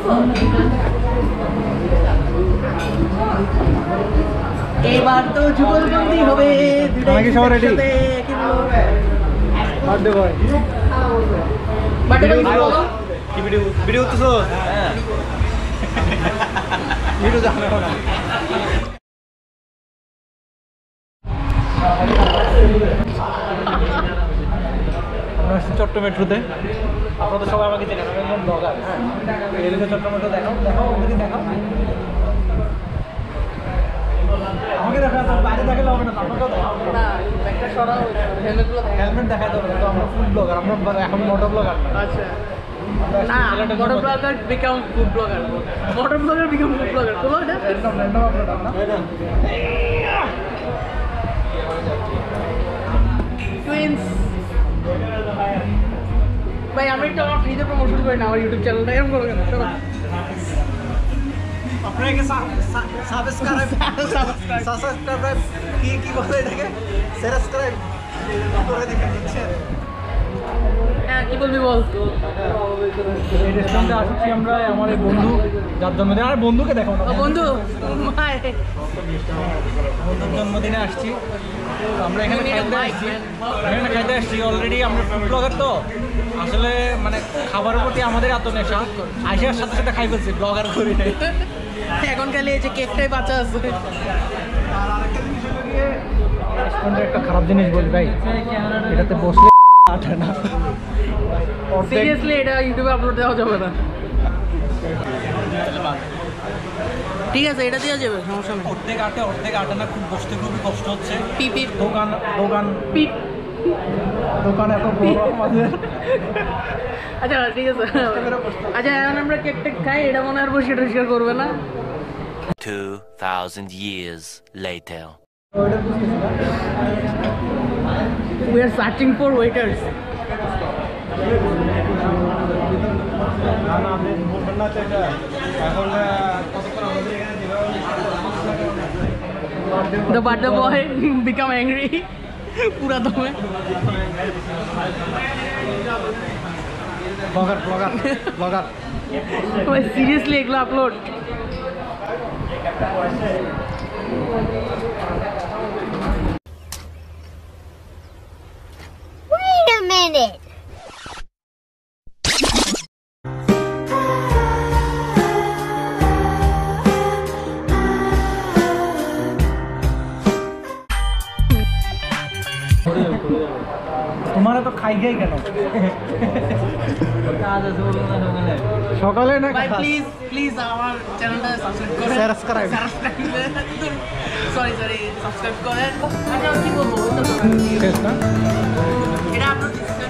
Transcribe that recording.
এবার তো যুগলবন্দি হবে নাকি সবাই রেডি বার্থডে বয় বার্থডে বলো কি ভিডিও ভিডিও তো হ্যাঁ ভিডিও জানা না চট্ট মেট্রোতে আপনারা তো সবাই আমাকে চেনেন আমি একজন ব্লগার হ্যাঁ এদিকে চট্ট মেট্রো দেখাও দেখাও ওদিকে দেখাও আমাকে দেখা তো বাইরে দেখালে হবে না আপনাকেও দেখাও না একটা সরাও হেলমেটগুলো হেলমেট দেখাতে হবে তো আমরা ফুড ব্লগার আমরা এখন মোটর ব্লগার আচ্ছা না motor blogger become food blogger motor blogger become food blogger বলো এটা র্যান্ডম র্যান্ডম আপনারা না টুইন্স ভাই আমি একটা আমার ফ্রিতে প্রমোশন করি না আমার ইউটিউব চ্যানেলটা এরকম করো কেন শোনো আপনাকে সাবস্ক্রাইব কি বলে এটাকে সাবস্ক্রাইব করে দেখেন বুঝছেন হ্যাঁ কি বলবি বল এই রেস্টুরেন্টে আসছি আমরা আমার এই বন্ধু যার জন্মদিন আর বন্ধুকে দেখো না বন্ধু মাই বন্ধুর জন্মদিনে আসছি আমরা এখানে খাইতে আসছি অলরেডি আমরা ফুড ব্লগার তো আসলে মানে খাবারের প্রতি আমাদের এত নেশা আসার সাথে সাথে খাই ফেলছি ব্লগার করি নাই এখন খালি এই যে কেকটাই বাঁচা আছে রেস্টুরেন্টের একটা খারাপ জিনিস বলি ভাই এটাতে বসলে আঠে না সিরিয়াসলি এটা ইউটিউবে আপলোড দেওয়া যাবে না ঠিক আছে এটা দেওয়া যাবে সমস্যা নেই অর্ধেক আটে না খুব বসতে খুবই কষ্ট হচ্ছে পিপ পিপ দোকান পিপ দোকান এত বড় আমাদের আচ্ছা ঠিক আছে আচ্ছা এখন আমরা কেক টেক খাই এটা মনে হয় বসে টরিষ্কার করবে না 2000 years later. We are searching for waiters. The birthday boy become angry. पूरा दम है ব্লগার सीरियसली एक अपलोड Wait a minute. তোমারা তো খাই খাই কেন সকালে না ভাই প্লিজ প্লিজ আমার চ্যানেলটা সাবস্ক্রাইব করেন সরি সাবস্ক্রাইব করেন আচ্ছা কি বলবো শেষ না এটা আপলোড